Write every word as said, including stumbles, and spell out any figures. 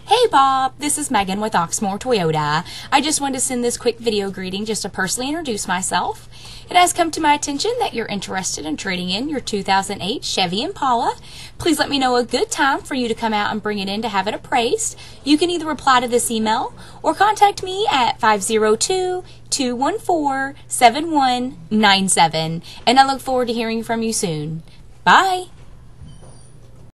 Hey Bob, this is Megan with Oxmoor Toyota. I just wanted to send this quick video greeting just to personally introduce myself. It has come to my attention that you're interested in trading in your two thousand eight Chevy Impala. Please let me know a good time for you to come out and bring it in to have it appraised. You can either reply to this email or contact me at five zero two, two one four, seven one nine seven, and I look forward to hearing from you soon. Bye!